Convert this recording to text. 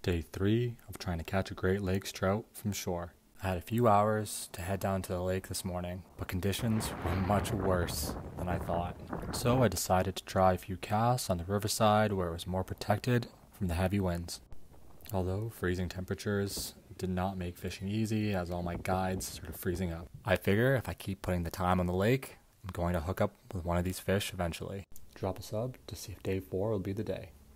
Day 3 of trying to catch a Great Lakes trout from shore. I had a few hours to head down to the lake this morning, but conditions were much worse than I thought. So I decided to try a few casts on the riverside where it was more protected from the heavy winds. Although freezing temperatures did not make fishing easy, as all my guides started freezing up. I figure if I keep putting the time on the lake, I'm going to hook up with one of these fish eventually. Drop a sub to see if day 4 will be the day.